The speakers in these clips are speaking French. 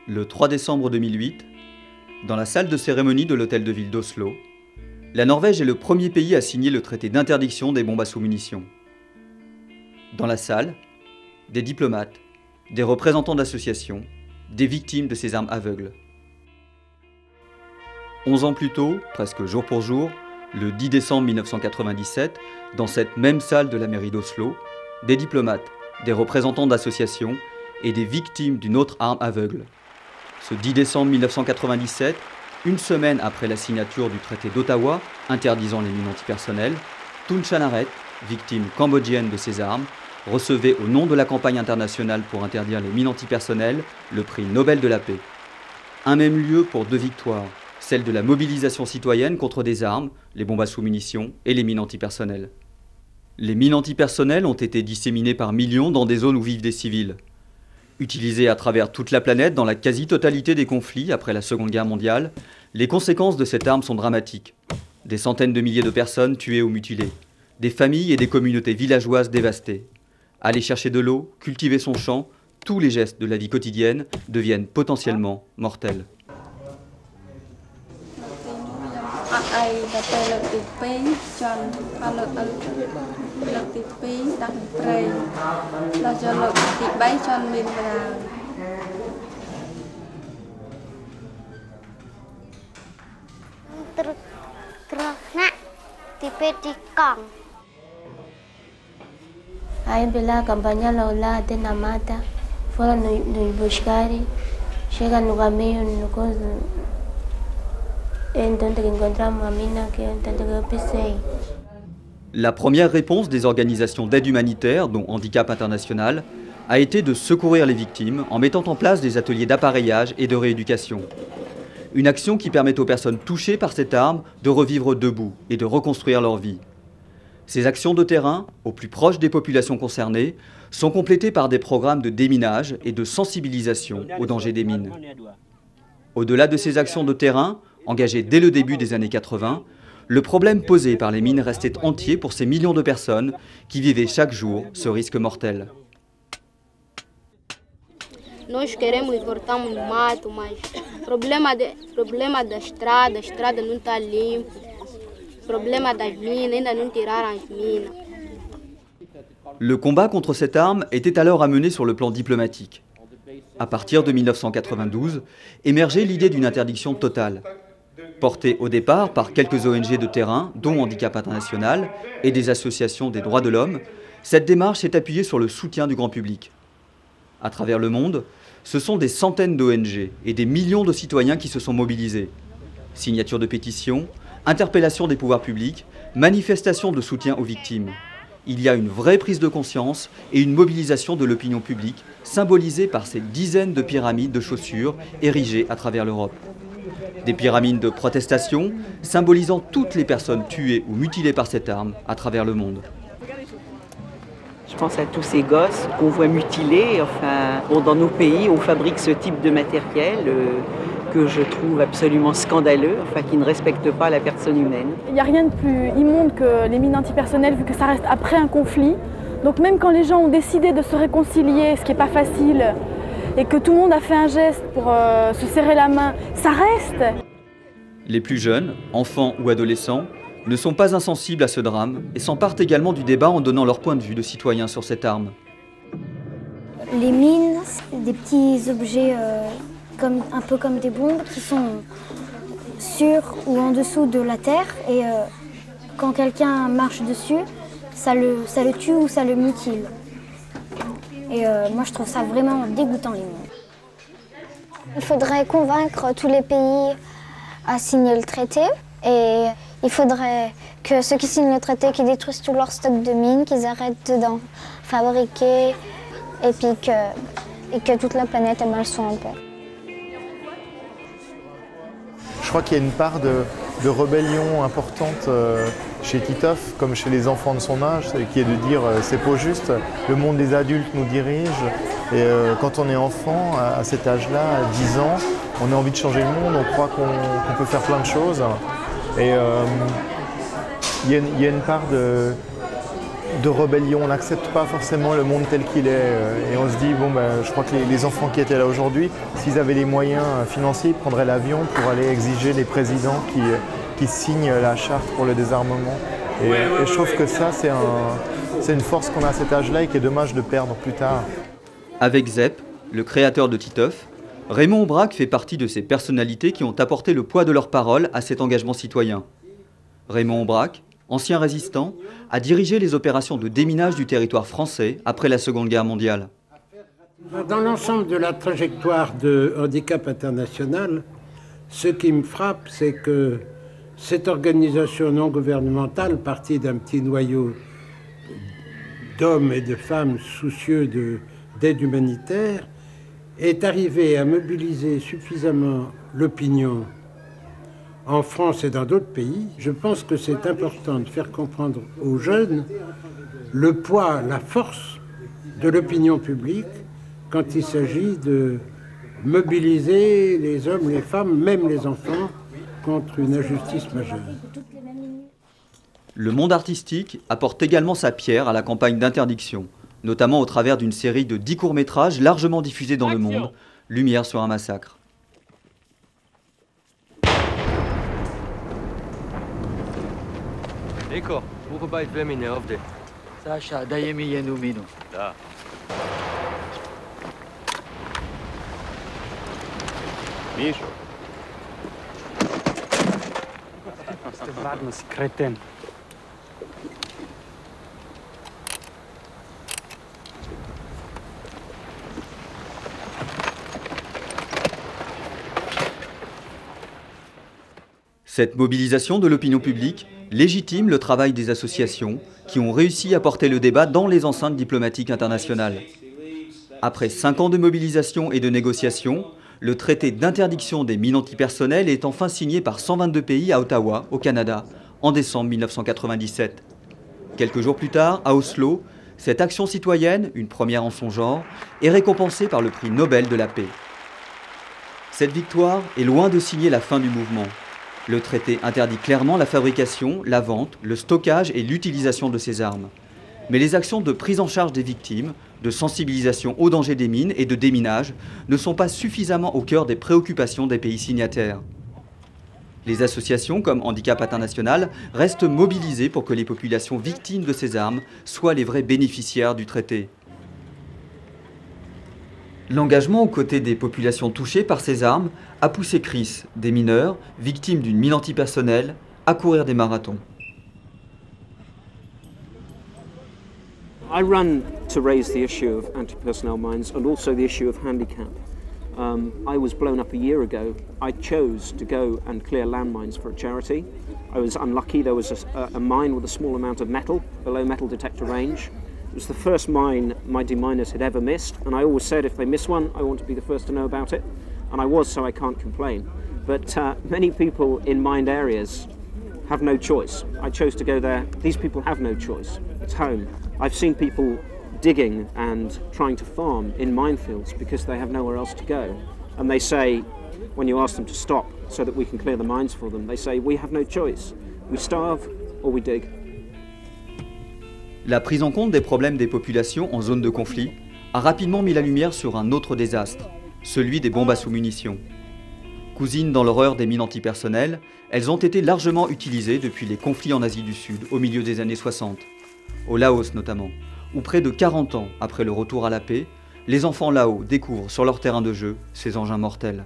Le 3 décembre 2008, dans la salle de cérémonie de l'hôtel de ville d'Oslo, la Norvège est le premier pays à signer le traité d'interdiction des bombes à sous-munitions. Dans la salle, des diplomates, des représentants d'associations, des victimes de ces armes aveugles. 11 ans plus tôt, presque jour pour jour, le 10 décembre 1997, dans cette même salle de la mairie d'Oslo, des diplomates, des représentants d'associations et des victimes d'une autre arme aveugle. Ce 10 décembre 1997, une semaine après la signature du traité d'Ottawa interdisant les mines antipersonnelles, Thun Chanaret, victime cambodgienne de ces armes, recevait au nom de la campagne internationale pour interdire les mines antipersonnelles le prix Nobel de la paix. Un même lieu pour deux victoires, celle de la mobilisation citoyenne contre des armes, les bombes à sous-munitions et les mines antipersonnelles. Les mines antipersonnelles ont été disséminées par millions dans des zones où vivent des civils. Utilisées à travers toute la planète dans la quasi-totalité des conflits après la Seconde Guerre mondiale, les conséquences de cette arme sont dramatiques. Des centaines de milliers de personnes tuées ou mutilées, des familles et des communautés villageoises dévastées. Aller chercher de l'eau, cultiver son champ, tous les gestes de la vie quotidienne deviennent potentiellement mortels. Aí pela campanha lá até na mata, fora no buscari, chega no caminho, no coisa, então encontramos uma mina que eu pensei. La première réponse des organisations d'aide humanitaire, dont Handicap International, a été de secourir les victimes en mettant en place des ateliers d'appareillage et de rééducation. Une action qui permet aux personnes touchées par cette arme de revivre debout et de reconstruire leur vie. Ces actions de terrain, au plus proche des populations concernées, sont complétées par des programmes de déminage et de sensibilisation au danger des mines. Au-delà de ces actions de terrain, engagées dès le début des années 80, le problème posé par les mines restait entier pour ces millions de personnes qui vivaient chaque jour ce risque mortel. Nós queremos voltarmos no mato, mas problema da estrada, a estrada não está limpa. Problema das minas, ainda não tiraram as minas. Le combat contre cette arme était alors amené sur le plan diplomatique. À partir de 1992, émergeait l'idée d'une interdiction totale. Portée au départ par quelques ONG de terrain, dont Handicap International, et des associations des droits de l'homme, cette démarche s'est appuyée sur le soutien du grand public. À travers le monde, ce sont des centaines d'ONG et des millions de citoyens qui se sont mobilisés. Signature de pétitions, interpellation des pouvoirs publics, manifestation de soutien aux victimes. Il y a une vraie prise de conscience et une mobilisation de l'opinion publique, symbolisée par ces dizaines de pyramides de chaussures érigées à travers l'Europe. Des pyramides de protestation, symbolisant toutes les personnes tuées ou mutilées par cette arme à travers le monde. Je pense à tous ces gosses qu'on voit mutilés. Enfin, bon, dans nos pays, on fabrique ce type de matériel que je trouve absolument scandaleux, enfin, qui ne respecte pas la personne humaine. Il n'y a rien de plus immonde que les mines antipersonnelles, vu que ça reste après un conflit. Donc même quand les gens ont décidé de se réconcilier, ce qui n'est pas facile, et que tout le monde a fait un geste pour se serrer la main, ça reste. Les plus jeunes, enfants ou adolescents, ne sont pas insensibles à ce drame et s'emparent également du débat en donnant leur point de vue de citoyens sur cette arme. Les mines, c'est des petits objets un peu comme des bombes qui sont sur ou en dessous de la terre et quand quelqu'un marche dessus, ça le tue ou ça le mutile. Et moi je trouve ça vraiment dégoûtant les mines. Il faudrait convaincre tous les pays à signer le traité et il faudrait que ceux qui signent le traité, qui détruisent tout leur stock de mines, qu'ils arrêtent d'en fabriquer et puis que toute la planète elle soit en paix. Je crois qu'il y a une part de rébellion importante chez Titov, comme chez les enfants de son âge, qui est de dire c'est pas juste, le monde des adultes nous dirige. Et quand on est enfant, à cet âge-là, à 10 ans, on a envie de changer le monde, on croit qu'on peut faire plein de choses. Et il y a une part de rébellion. On n'accepte pas forcément le monde tel qu'il est. Et on se dit, bon, ben, je crois que les enfants qui étaient là aujourd'hui, s'ils avaient les moyens financiers, ils prendraient l'avion pour aller exiger des présidents qui signent la charte pour le désarmement. Et je trouve que ça, c'est une force qu'on a à cet âge-là et qui est dommage de perdre plus tard. Avec Zep, le créateur de Titeuf, Raymond Aubrac fait partie de ces personnalités qui ont apporté le poids de leur parole à cet engagement citoyen. Raymond Aubrac, ancien résistant, a dirigé les opérations de déminage du territoire français après la Seconde Guerre mondiale. Dans l'ensemble de la trajectoire de Handicap International, ce qui me frappe, c'est que cette organisation non gouvernementale, partie d'un petit noyau d'hommes et de femmes soucieux d'aide humanitaire, est arrivée à mobiliser suffisamment l'opinion en France et dans d'autres pays. Je pense que c'est important de faire comprendre aux jeunes le poids, la force de l'opinion publique quand il s'agit de mobiliser les hommes, les femmes, même les enfants, contre une injustice majeure. Le monde artistique apporte également sa pierre à la campagne d'interdiction, notamment au travers d'une série de 10 courts-métrages largement diffusés dans le monde, Lumière sur un massacre. Niko, mogu baviti 2 mine ovdje. Saša, daje mi 1 minu. Da. Mišo. Stvarno si kreten. Cette mobilisation de l'opinion publique légitime le travail des associations qui ont réussi à porter le débat dans les enceintes diplomatiques internationales. Après 5 ans de mobilisation et de négociations, le traité d'interdiction des mines antipersonnelles est enfin signé par 122 pays à Ottawa, au Canada, en décembre 1997. Quelques jours plus tard, à Oslo, cette action citoyenne, une première en son genre, est récompensée par le prix Nobel de la paix. Cette victoire est loin de signer la fin du mouvement. Le traité interdit clairement la fabrication, la vente, le stockage et l'utilisation de ces armes. Mais les actions de prise en charge des victimes, de sensibilisation au danger des mines et de déminage ne sont pas suffisamment au cœur des préoccupations des pays signataires. Les associations comme Handicap International restent mobilisées pour que les populations victimes de ces armes soient les vrais bénéficiaires du traité. L'engagement aux côtés des populations touchées par ces armes a poussé Chris, des mineurs, victimes d'une mine antipersonnelle, à courir des marathons. I run to raise the issue of anti-personnel mines and also the issue of handicap. I was blown up a year ago. I chose to go and clear landmines for a charity. I was unlucky. There was a mine with a small amount of metal below metal detector range. It was the first mine my deminers had ever missed, and I always said if they miss one, I want to be the first to know about it. And I was, so I can't complain. But many people in mined areas have no choice. I chose to go there. These people have no choice. It's home. I've seen people digging and trying to farm in minefields because they have nowhere else to go. And they say, when you ask them to stop so that we can clear the mines for them, they say, we have no choice. We starve or we dig. La prise en compte des problèmes des populations en zone de conflit a rapidement mis la lumière sur un autre désastre, celui des bombes à sous-munitions. Cousines dans l'horreur des mines antipersonnelles, elles ont été largement utilisées depuis les conflits en Asie du Sud au milieu des années 60. Au Laos notamment, où près de 40 ans après le retour à la paix, les enfants Lao découvrent sur leur terrain de jeu ces engins mortels.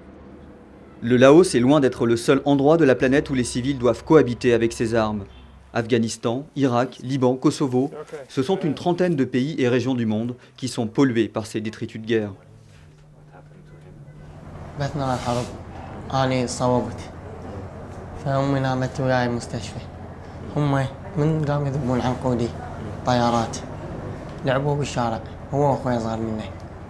Le Laos est loin d'être le seul endroit de la planète où les civils doivent cohabiter avec ces armes. Afghanistan, Irak, Liban, Kosovo, ce sont une trentaine de pays et régions du monde qui sont pollués par ces détritus de guerre. بثنا الحرب أنا صوبت فأمي نامت وياي المستشفى هم من قاموا يذبون عنقودي طيارات لعبوا بالشارع هو وأخوي صغار مني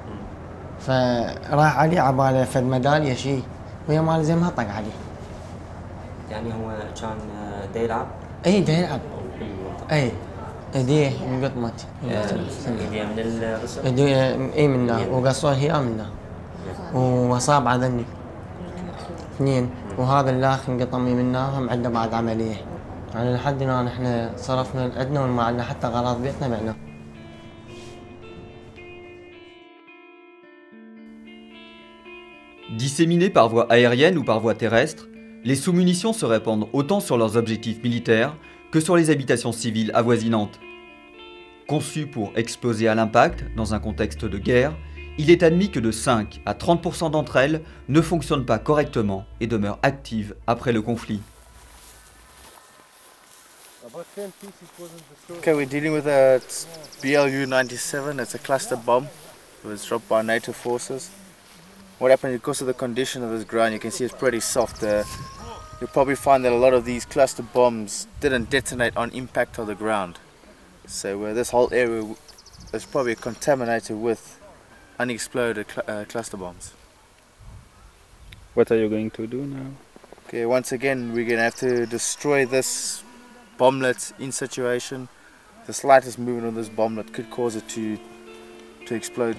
فراح علي عباله فد ميدالية شي ويا مال زي ما طق عليه يعني هو كان دا يلعب؟ اي دا يلعب اي ايديه انقطمت ايديه من الرسم؟ اي منها وقصوها هي منها وأصاب عذني اثنين وهذا الاخ انقطمي منها وهم عندنا بعد عمليه يعني لحد هنا نحن صرفنا عندنا وما عندنا حتى غراض بيتنا بعنا. Disséminés par voie aérienne ou par voie terrestre, les sous-munitions se répandent autant sur leurs objectifs militaires que sur les habitations civiles avoisinantes. Conçues pour exploser à l'impact dans un contexte de guerre, il est admis que de 5 à 30% d'entre elles ne fonctionnent pas correctement et demeurent actives après le conflit. Okay, we're dealing with a BLU-97. It's a cluster bomb. It was dropped by NATO forces. What happened because of the condition of this ground, you can see it's pretty soft. You'll probably find that a lot of these cluster bombs didn't detonate on impact of the ground. So this whole area is probably contaminated with unexploded cluster bombs. What are you going to do now? Okay, once again we're going to have to destroy this bomblet in situation. The slightest movement of this bomblet could cause it to explode.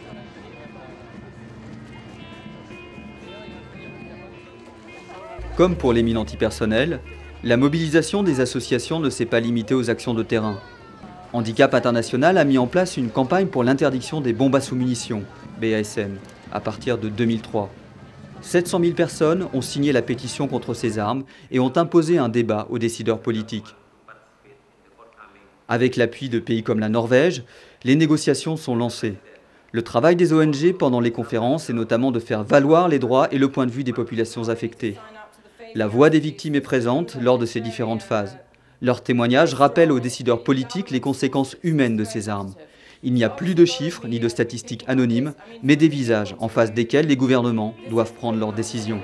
Comme pour les mines antipersonnelles, la mobilisation des associations ne s'est pas limitée aux actions de terrain. Handicap International a mis en place une campagne pour l'interdiction des bombes à sous-munitions, BASM, à partir de 2003. 700 000 personnes ont signé la pétition contre ces armes et ont imposé un débat aux décideurs politiques. Avec l'appui de pays comme la Norvège, les négociations sont lancées. Le travail des ONG pendant les conférences est notamment de faire valoir les droits et le point de vue des populations affectées. La voix des victimes est présente lors de ces différentes phases. Leurs témoignages rappellent aux décideurs politiques les conséquences humaines de ces armes. Il n'y a plus de chiffres ni de statistiques anonymes, mais des visages en face desquels les gouvernements doivent prendre leurs décisions.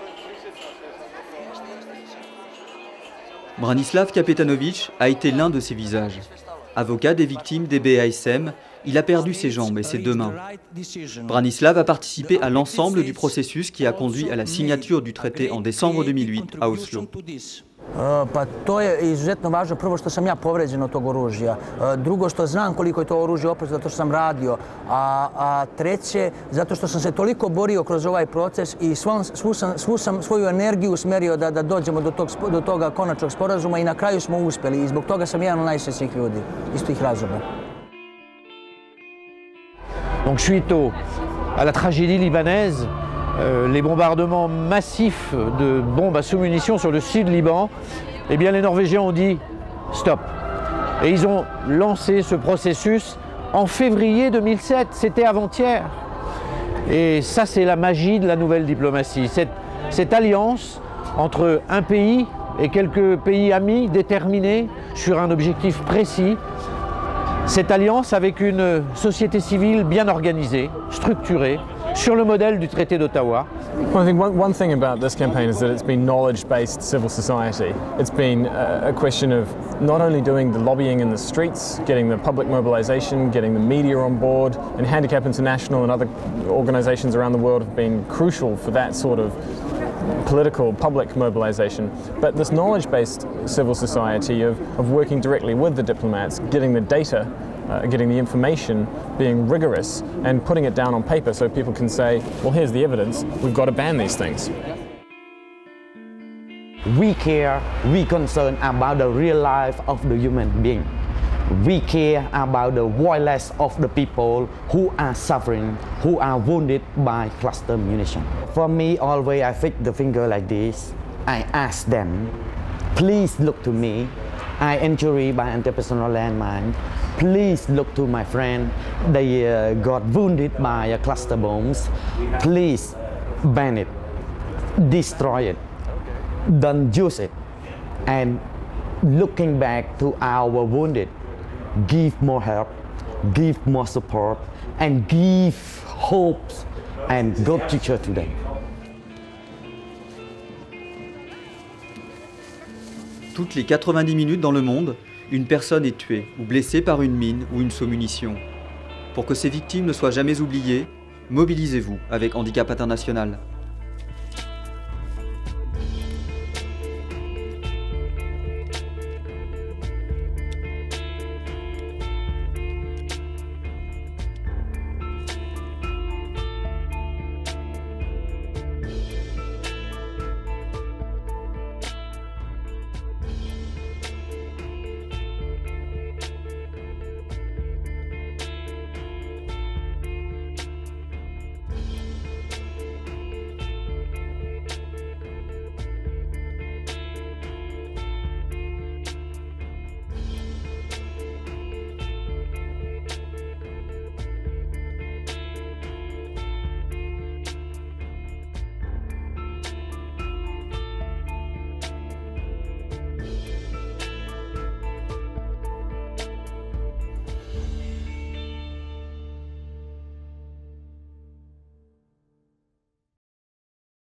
Branislav Kapetanovic a été l'un de ces visages. Avocat des victimes des BASM, il a perdu ses jambes et ses deux mains. Branislav a participé à l'ensemble du processus qui a conduit à la signature du traité en décembre 2008 à Oslo. Pa to je izuzetno važno, prvo što sam ja povređen od tog oružja, drugo što znam koliko je to oružje opasno zato što sam radio, a treće zato što sam se toliko borio kroz ovaj proces i svu sam svoju energiju usmerio da dođemo do toga konačnog sporazuma i na kraju smo uspjeli i zbog toga sam jedan od najsrećnijih ljudi, iz tih razloga. Donc suite à la tragédie libanaise, les bombardements massifs de bombes à sous-munitions sur le sud Liban, eh bien les Norvégiens ont dit stop. Et ils ont lancé ce processus en février 2007, c'était avant-hier. Et ça c'est la magie de la nouvelle diplomatie, cette alliance entre un pays et quelques pays amis déterminés sur un objectif précis. Cette alliance avec une société civile bien organisée, structurée, sur le modèle du traité d'Ottawa. Well, I think one thing about this campaign is that it's been knowledge-based civil society. It's been a question of not only doing the lobbying in the streets, getting the public mobilization, getting the media on board, and Handicap International and other organizations around the world have been crucial for that sort of political public mobilization, but this knowledge-based civil society of working directly with the diplomats, getting the data, getting the information, being rigorous and putting it down on paper so people can say, well, here's the evidence, we've got to ban these things. We care, we concern about the real life of the human being. We care about the voiceless of the people who are suffering, who are wounded by cluster munition. For me, always I fix the finger like this. I ask them, please look to me. I injured by anti-personnel landmine. Please look to my friend. They got wounded by cluster bombs. Please ban it, destroy it, don't use it. And looking back to our wounded, give more help, give more support, and give hopes and good future to them. Toutes les 90 minutes dans le monde, une personne est tuée ou blessée par une mine ou une sous-munition. Pour que ces victimes ne soient jamais oubliées, mobilisez-vous avec Handicap International.